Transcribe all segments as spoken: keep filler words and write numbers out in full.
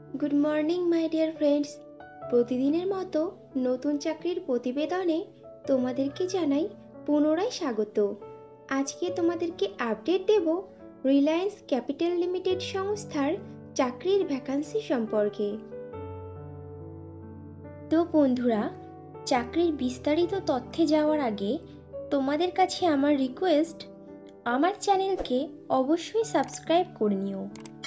Good morning my dear friends. প্রতিদিনের মতো নতুন চাকরির প্রতিবেদনে তোমাদেরকে জানাই পুনরায় স্বাগত। আজকে তোমাদেরকে আপডেট দেব রিলায়েন্স ক্যাপিটাল লিমিটেড সংস্থার চাকরির ভ্যাকান্সি সম্পর্কে। তো বন্ধুরা, চাকরির বিস্তারিত তথ্যে যাওয়ার আগে তোমাদের কাছে আমার রিকোয়েস্ট, আমার চ্যানেলকে অবশ্যই সাবস্ক্রাইব করে নিও।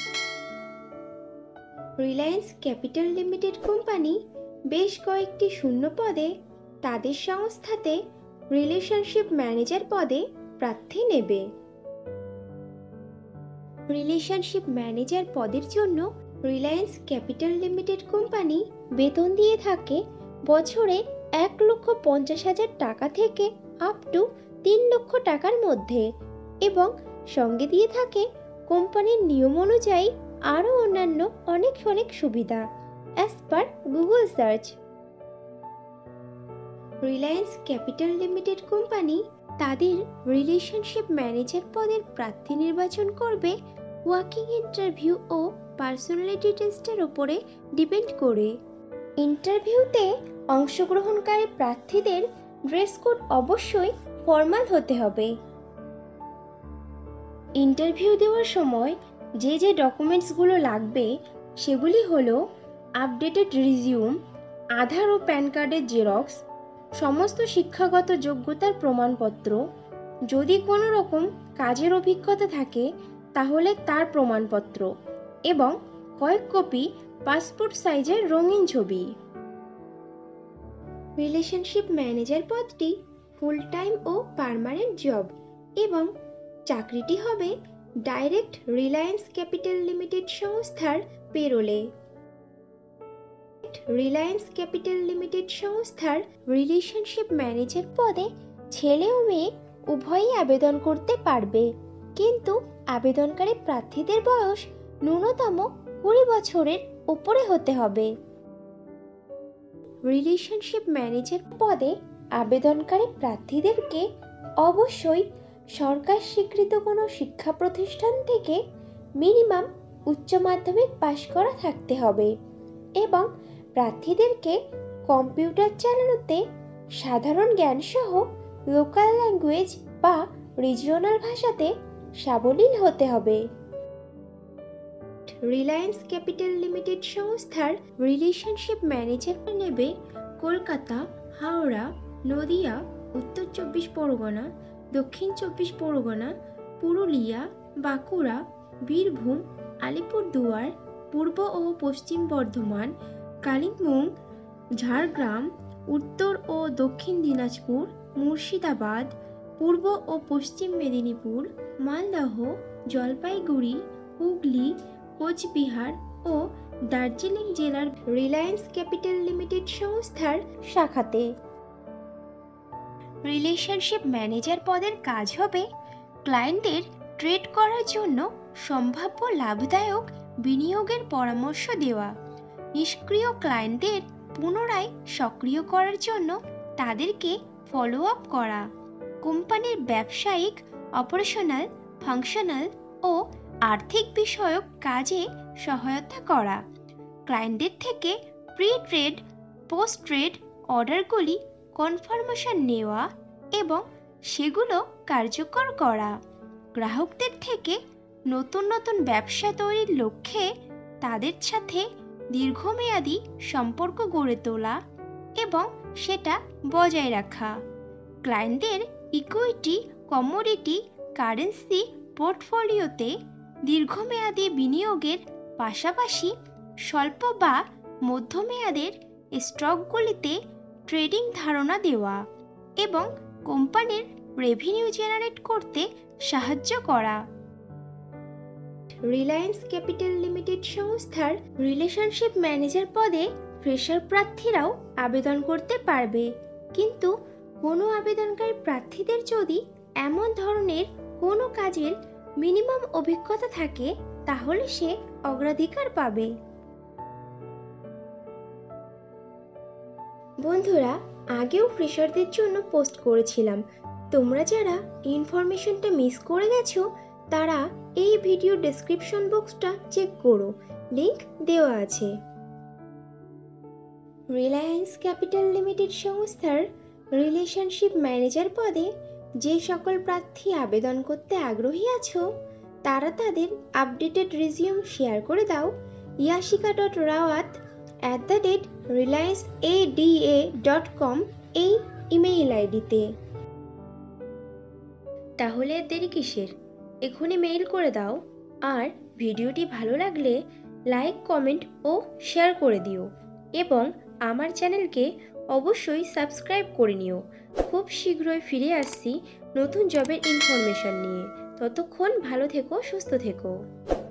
রিলায়েন্স ক্যাপিটাল লিমিটেড কোম্পানি বেশ কয়েকটি শূন্য পদে তাদের সংস্থাতে রিলেশনশিপ ম্যানেজার পদে প্রার্থী নেবে। রিলেশনশিপ ম্যানেজার পদের জন্য রিলায়েন্স ক্যাপিটাল লিমিটেড কোম্পানি বেতন দিয়ে থাকে বছরে এক লক্ষ পঞ্চাশ হাজার টাকা থেকে আপ টু তিন লক্ষ টাকার মধ্যে, এবং সঙ্গে দিয়ে থাকে কোম্পানির নিয়ম অনুযায়ী আরও অন্যান্য অনেক অনেক সুবিধা as per Google search. Reliance Capital Limited company তাদের রিলেশনশিপ ম্যানেজার পদের প্রার্থী নির্বাচন করবে ওয়াকিং ইন্টারভিউ ও পার্সোনালিটি টেস্টের উপরে ডিপেন্ড করে। ইন্টারভিউতে অংশগ্রহণকারী প্রার্থীদের ড্রেস কোড অবশ্যই ফর্মাল হতে হবে। ইন্টারভিউ দেওয়ার সময় যে যে ডকুমেন্টসগুলো লাগবে সেগুলি হলো আপডেটেড রিজিউম, আধার ও প্যান কার্ডের জেরক্স, সমস্ত শিক্ষাগত যোগ্যতার প্রমাণপত্র, যদি কোনো রকম কাজের অভিজ্ঞতা থাকে তাহলে তার প্রমাণপত্র, এবং কয়েক কপি পাসপোর্ট সাইজের রঙিন ছবি। রিলেশনশিপ ম্যানেজার পদটি ফুল টাইম ও পার্মানেন্ট জব, এবং চাকরিটি হবে ডাইরেক্ট রিলায়েন্স ক্যাপিটাল লিমিটেড সংস্থার পেরোলে। রিলায়েন্স ক্যাপিটাল লিমিটেড সংস্থার রিলেশনশিপ ম্যানেজার পদে ছেলে ও মেয়ে উভয়ই আবেদন করতে পারবে, কিন্তু আবেদনকারী প্রার্থীদের বয়স ন্যূনতম কুড়ি বছরের উপরে হতে হবে। রিলেশনশিপ ম্যানেজার পদে আবেদনকারী প্রার্থীদেরকে অবশ্যই সরকার স্বীকৃত কোনো শিক্ষা প্রতিষ্ঠান থেকে মিনিমাম উচ্চ মাধ্যমিক পাশ করা থাকতে হবে, এবং প্রার্থীদেরকে কম্পিউটার চালানোতে সাধারণ জ্ঞান সহ লোকাল ল্যাঙ্গুয়েজ বা রিজিওনাল ভাষাতে সাবলীল হতে হবে। রিলায়েন্স ক্যাপিটাল লিমিটেড সংস্থার রিলেশনশিপ ম্যানেজার নেবে কলকাতা, হাওড়া, নদিয়া, উত্তর চব্বিশ পরগনা, দক্ষিণ চব্বিশ পরগনা, পুরুলিয়া, বাঁকুড়া, বীরভূম, আলিপুরদুয়ার, পূর্ব ও পশ্চিম বর্ধমান, কালিম্পং, ঝাড়গ্রাম, উত্তর ও দক্ষিণ দিনাজপুর, মুর্শিদাবাদ, পূর্ব ও পশ্চিম মেদিনীপুর, মালদহ, জলপাইগুড়ি, হুগলি, কোচবিহার ও দার্জিলিং জেলার রিলায়েন্স ক্যাপিটাল লিমিটেড সংস্থার শাখাতে। রিলেশনশিপ ম্যানেজার পদের কাজ হবে ক্লায়েন্টদের ট্রেড করার জন্য সম্ভাব্য লাভদায়ক বিনিয়োগের পরামর্শ দেওয়া, নিষ্ক্রিয় ক্লায়েন্টদের পুনরায় সক্রিয় করার জন্য তাদেরকে ফলো আপ করা, কোম্পানির ব্যবসায়িক, অপারেশনাল, ফাংশনাল ও আর্থিক বিষয়ক কাজে সহায়তা করা, ক্লায়েন্টদের থেকে প্রি ট্রেড, পোস্ট ট্রেড অর্ডারগুলি কনফার্মেশন নেওয়া এবং সেগুলো কার্যকর করা, গ্রাহকদের থেকে নতুন নতুন ব্যবসা তৈরির লক্ষ্যে তাদের সাথে দীর্ঘমেয়াদী সম্পর্ক গড়ে তোলা এবং সেটা বজায় রাখা, ক্লায়েন্টদের ইকুইটি, কমোডিটি, কারেন্সি পোর্টফোলিওতে দীর্ঘমেয়াদী বিনিয়োগের পাশাপাশি স্বল্প বা মধ্যমেয়াদের স্টকগুলিতে ট্রেডিং ধারণা দেওয়া এবং কোম্পানির রেভিনিউ জেনারেট করতে সাহায্য করা। রিলায়েন্স ক্যাপিটাল লিমিটেড সংস্থার রিলেশনশিপ ম্যানেজার পদে ফ্রেশার প্রার্থীরাও আবেদন করতে পারবে, কিন্তু কোনো আবেদনকারী প্রার্থীদের যদি এমন ধরনের কোনো কাজের মিনিমাম অভিজ্ঞতা থাকে তাহলে সে অগ্রাধিকার পাবে। বন্ধুরা, আগেও ফ্রেশারদের জন্য পোস্ট করেছিলাম, তোমরা যারা ইনফরমেশনটা মিস করে গেছো তারা এই ভিডিও ডেসক্রিপশন বক্সটা চেক করো, লিংক দেওয়া আছে। রিলায়েন্স ক্যাপিটাল লিমিটেড সংস্থার রিলেশনশিপ ম্যানেজার পদে যে সকল প্রার্থী আবেদন করতে আগ্রহী আছো তারা তাদের আপডেটেড রিজিউম শেয়ার করে দাও Yashika dot Rawat at the rate Reliance ADA dot com এই ইমেইল আইডিতে। তাহলে দেরি কিসের, এখনই মেইল করে দাও। আর ভিডিওটি ভালো লাগলে লাইক, কমেন্ট ও শেয়ার করে দিও এবং আমার চ্যানেলকে অবশ্যই সাবস্ক্রাইব করে নিও। খুব শীঘ্রই ফিরে আসছি নতুন জবের ইনফরমেশন নিয়ে। ততক্ষণ ভালো থেকো, সুস্থ থেকো।